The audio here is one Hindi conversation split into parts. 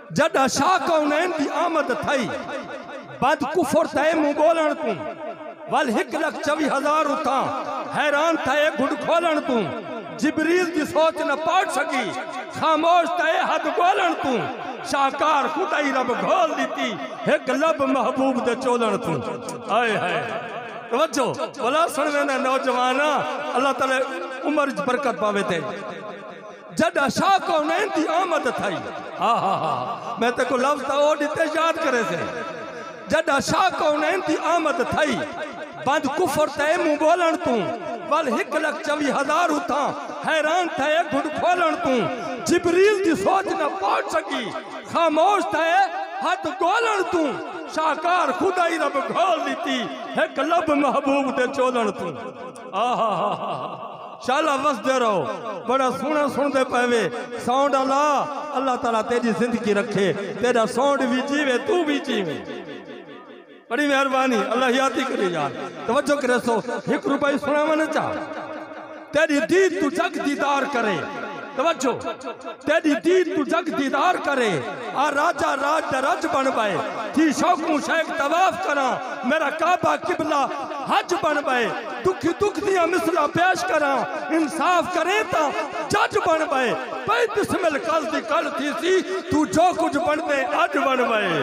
जड़ा शाह कौनैन दी आमद थई बद कुफर तय मुंह बोलण तू वल 1,24,000 उता हैरान थे गुड़ खोलन तू जिबरील की सोच न पाट सकी खामोश थे हद बोलन तू शाहकार खुदाई रब घोल दी एक लब महबूब दे चोलन तू आए हाय तवज्जो भला सुन वेंदा नौजवाना अल्लाह ताला उम्र बरकत पावे थे जड़ा शाह कौनैन दी आमद थई हा हा हा मैं ते को लफ्ज तो ओ दिते याद करे से जड़ा शाह कौनैन दी आमद थई बंद कुफर तय मुंह बोलन तू वल 1,24,000 उता हैरान थे गुड़ खोलन तू जिबरील की सोच न पहुंच सकी खामोश थे हद गोलन तू शाहकार खुदाई रब घोल दी एक लब महबूब दे चोलन तू आहा हा हा शाला वसदे रहो बड़ा सोना सुनते पावे साउंड अल्लाह ताला तेरी जिंदगी रखे तेरा साउंड भी जीवे तू भी जीवे बड़ी मेहरबानी अल्लाह यादी करे यार तवज्जो करे सो 1 रुपया सुनावा न चाह तेरी दीद तू जग दीदार करे तवज्जो तेरी दीद तू जग दीदार करे आ राजा राज रज बन पाए थी शौकू शेख तवाफ करा मेरा काबा किबला हज बन पाए दुख दुख दिया मिसला पेश करा इंसाफ करे ता जज बन पाए भाई बिस्मिल कल दी कल थी सी तू जो कुछ बनते अज बन पाए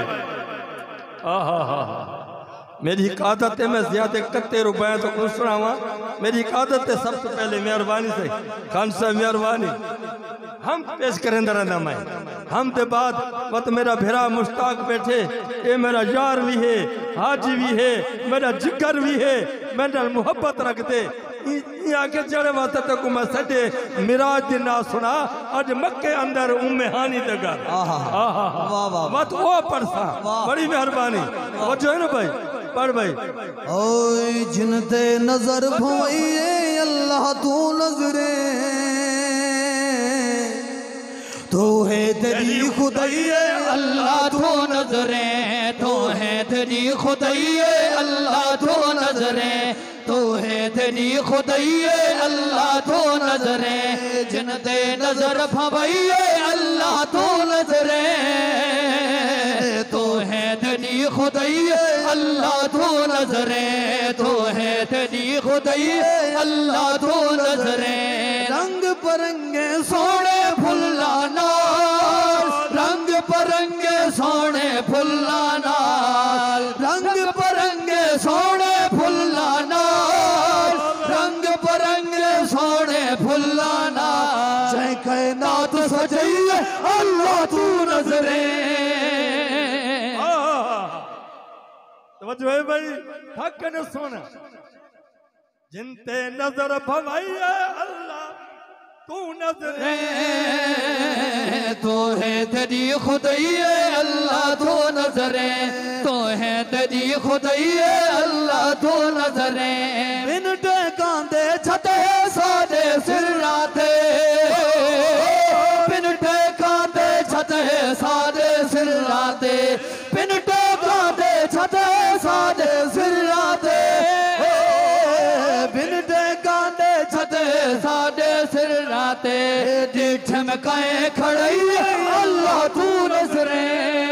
मेरी आदत है मैं ज्यादा 31 रुपए तो कुछ सुनावा मेरी आदत है सबसे पहले मेहरबानी से खान साहब मेहरबानी हम पेश करें रहना मैं हम के बाद वत मेरा भेरा मुश्ताक बैठे ये मेरा यार भी है हाजी भी है मेरा जिगर भी है मेरा मोहब्बत रखते आगे चढ़े वास्ते तक मैं सटे मिराज दिन ना सुना आज मक्के अंदर उम्मे हानी तक मत वो पढ़सा बड़ी मेहरबानी वो जो है ना भाई पढ़ भाई ओए जिनते नजर भोइए अल्लाह तू नजरे तो है तेरी खुदाई अल्लाह तो नजरे तो है तेरी खुदाई अल्लाह तो नजरे तो है तेरी खुदाई अल्लाह तो नजरे जिनते नजर भवैये अल्लाह तो नजरे तो है तेरी खुदाई अल्लाह तो नजरे तो है तेरी खुदाई अल्लाह तो नजरे रंग परंगे सोने फुल्लाना रंग परंगे सोने फुल्लाना रंग परंगे सोने फुल्लाना रंग परंगे सोने फुल्लाना जय कायनात सजैये अल्लाह तू नजरे तवज्जो है भाई हक न सोना जिनते नजर भवाइए अल्लाह तू नजरे तो है तेरी खुदाई अल्लाह तो नजरे तो है तेरी खुदाई अल्लाह तो नजरे मिनट कांदे छते सादे सिराते मिनट कांदे छते सादे सिराते मिनट कांदे छते सादे सिराते मिनट कांदे छते सादे सिराते डिठ में काए खड़ई अल्लाह तू नजरे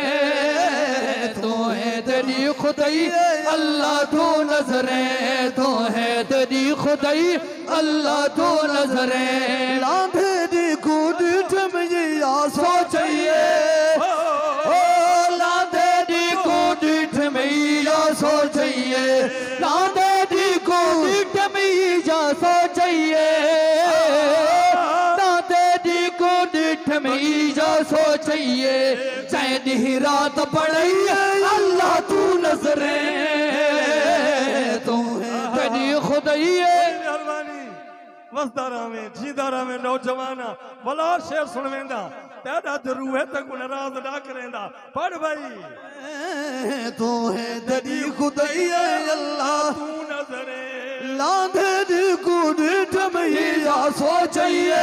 तो है तेरी खुदाई अल्लाह तू नजरे तो है तेरी खुदाई अल्लाह तू नजरे लांधे दी कुडिठ में या सोचिए ओ लांधे दी कुडिठ में या सोचिए लांधे दी कुडिठ में या सोचिए मीजा सोचिए चैन ही रात पड़िए अल्लाह तू नजरे तू तेरी खुदाई मेहरबानी वसदारा में जीदारा में नौजवाना भला शेर सुन वेंदा तेरा रूह है तक नाराज ना करेंदा पढ़ भाई तू है तेरी खुदाई अल्लाह तू नजरे लांधे दी कुडिठ में या सोचिए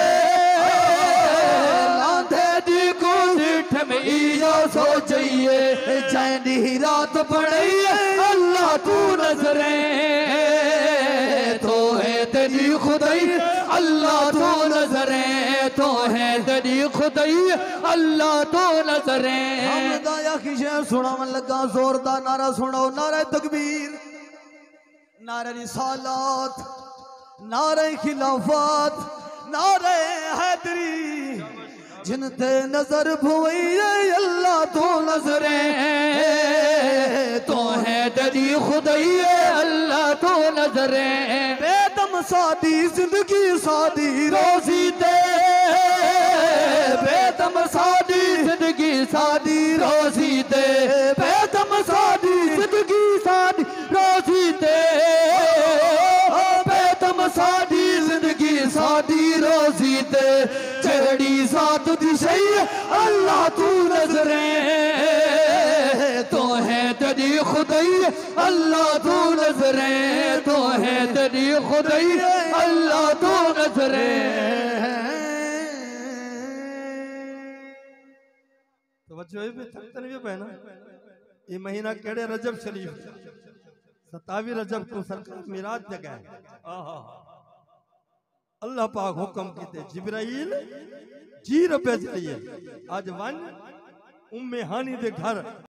लांधे दी कुडिठ में या सोचिए चैन ही रात पड़िए अल्लाह तू नजरे तो है तेरी खुदाई अल्लाह तो नजरें तो है तेरी खुदाई अल्लाह तो नजरें। हम दाया की शेर सुनावन लगा जोरदार नारा सुनाओ नारा तकबीर नारा रिसालत नारे खिलाफत नारे हैदरी जिनते नजर भुई अल्लाह तो नजरें तो है तेरी खुदाई अल्लाह तो नजरें। बेदम सादी जिंदगी सादी रोजी दे बेदम सादी जिंदगी सादी रोजी दे बेदम सादी जिंदगी सादी रोजी दे बेदम सादी जिंदगी सादी रोजी दे चरड़ी साथ दिशा अल्लाह तू नजरें तो है तेरी खुदाई अल्लाह तू नजरें तो है तेरी खुदाई अल्लाह तू नजरें। तो बच्चों ये भी थकते नहीं बहना ये महीना केड़े रजब शरीफ 27 रजब को सरकार मिराज जगह अल्लाह पाक हुक्म कीते जिब्राइल जी रबे जरिए आज वन उम्मे हानी दे घर